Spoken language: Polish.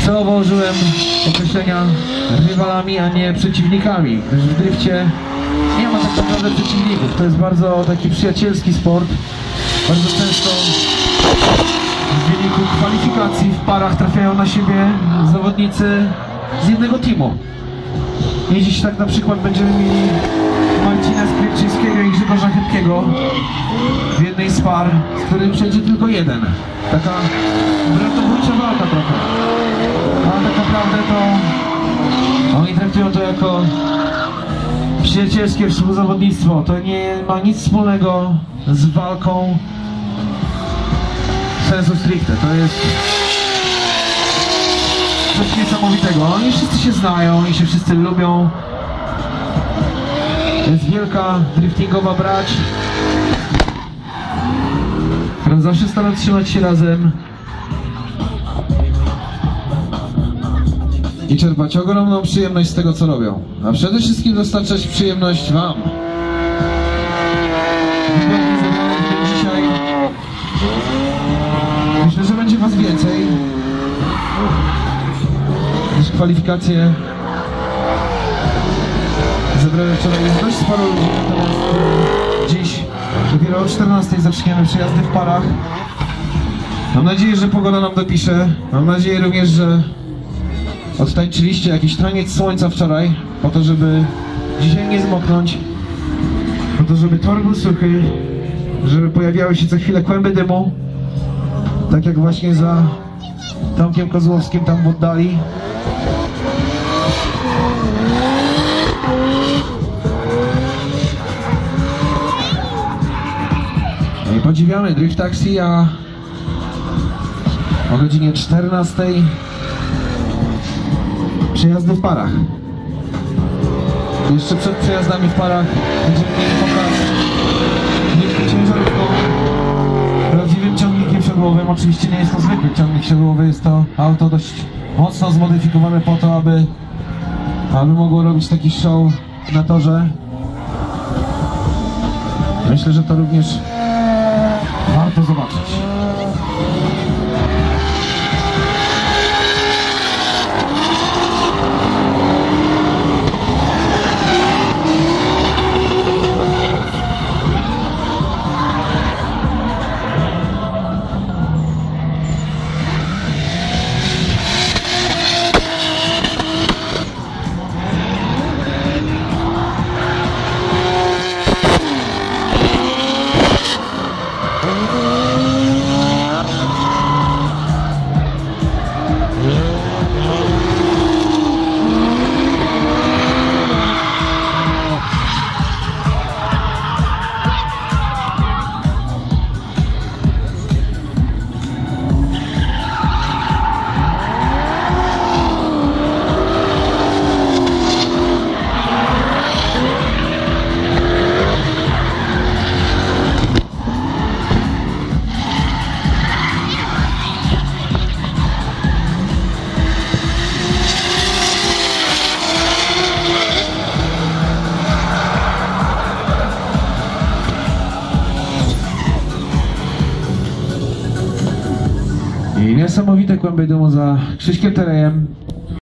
Zauważyłem określenia rywalami, a nie przeciwnikami, gdyż w drifcie nie ma tak naprawdę przeciwników. To jest bardzo taki przyjacielski sport. Bardzo często w wyniku kwalifikacji w parach trafiają na siebie zawodnicy z jednego teamu. I dziś tak na przykład będziemy mieli Marcina Skwierczyńskiego i Grzegorza Chybkiego w jednej z par, z którym przejdzie tylko jeden. Taka bratobójcza walka trochę. Ale tak naprawdę to oni traktują to jako przyjacielskie współzawodnictwo. To nie ma nic wspólnego z walką sensu stricte. To jest coś niesamowitego. Oni wszyscy się znają i się wszyscy lubią. Jest wielka driftingowa brać, która zawsze stara trzymać się razem i czerpać ogromną przyjemność z tego, co robią, a przede wszystkim dostarczać przyjemność wam. Dzisiaj myślę, że będzie was więcej niż kwalifikacje. Zebrałem wczoraj już dość sporo ludzi, natomiast dziś dopiero o 14 zaczniemy przejazdy w parach. Mam nadzieję, że pogoda nam dopisze. Mam nadzieję również, że odtańczyliście jakiś taniec słońca wczoraj, po to, żeby dzisiaj nie zmoknąć, po to, żeby tor był suchy, żeby pojawiały się co chwilę kłęby dymu, tak jak właśnie za Tomkiem Kozłowskim tam w oddali. No i podziwiamy Drift Taxi, a o godzinie 14 przejazdy w parach. Jeszcze przed przejazdami w parach będziemy mieli pokaz wielką ciężarówką, prawdziwym ciągnikiem siodłowym. Oczywiście nie jest to zwykły ciągnik siodłowy, jest to auto dość mocno zmodyfikowane po to, aby mogło robić taki show na torze. Myślę, że to również warto zobaczyć. I niesamowite kłęby dymu za Krzyśkiem Terejem.